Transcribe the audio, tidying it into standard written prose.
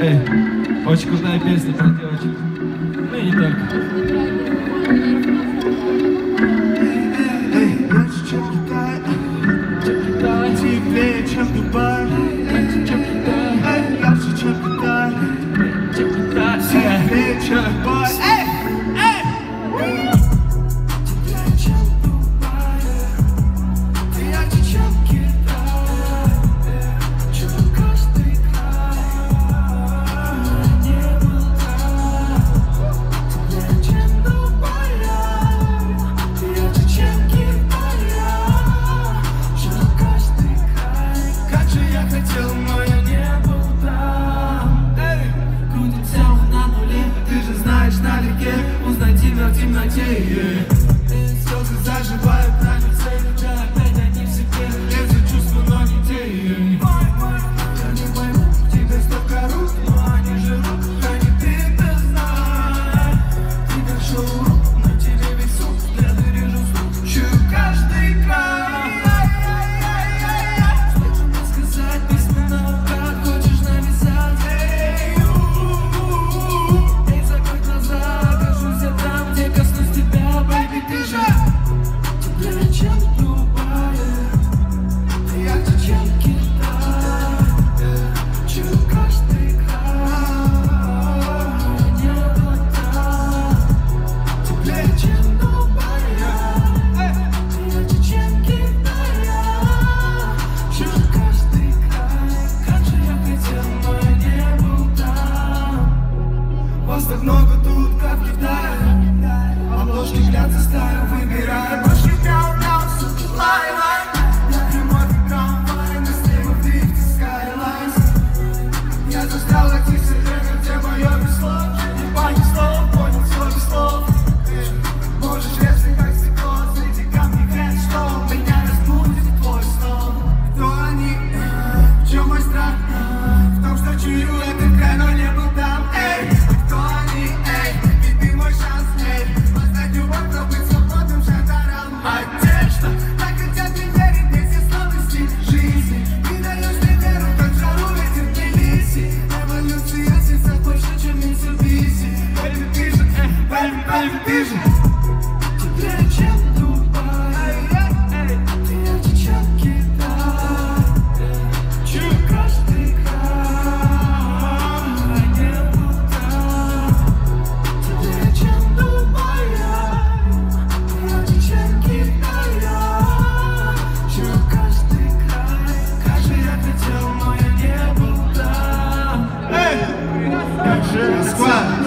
Эй, очень крутая песня про девочек. Ну и не только. Эй, лучше, чем Китай. Теплее, чем Дубай. Эй, ярче, чем Китай. Теплее, чем Дубай. Узнай тебя в темноте, слезы заживают на лице, когда опять они в себе лезут чувства, но не те. Я не пойму, тебе столько рук, но они жрут, они ты-то знай. Ты как шоу, на тебе весь суд, взгляды режу слух, чую каждый край. Слышу мне сказать письма наугад, хочешь навязать. Эй, закрой глаза. Где коснусь тебя, baby, ты же теплее, чем Дубай, ты ярче, чем Китай. Чую каждый край, небо там. Теплее, чем Дубай, ты ярче, чем Китай. Чую каждый край, как же я хотел, но я не был там. Вас так много тут, как в Китае. Обложки глянца стая, выбирай больше мяу-мяу, лай-лай. Я прямой в трамвай, на снегу в дрифте Skylines. Я застрял в этих вселенных, где мое без слов. Не понесло, понял все без слов. Можешь резать как стекло, среди камней грязь, что меня разбудит твой сон. Кто они? В чем мой страх? В том, что чую этот край, но не был там. Эй, кто они? Эй, ведь ты мой шанс, эй. Любовь, быть свободным шантаром. Одежда, так хотят мне верить, мне все сложности жизни. Ты даешь мне веру, как жару ветер Тбилиси. Эволюция сердца больше, чем Mitsubishi. Baby, ты же, baby, ты же теплее, чем Дубай, ты ярче, чем Китай. Чую каждый край, не был там. Теплее, чем Дубай, чем Китая. Чую каждый край, как же я хотел, но я не был там. Эй, как же Москва.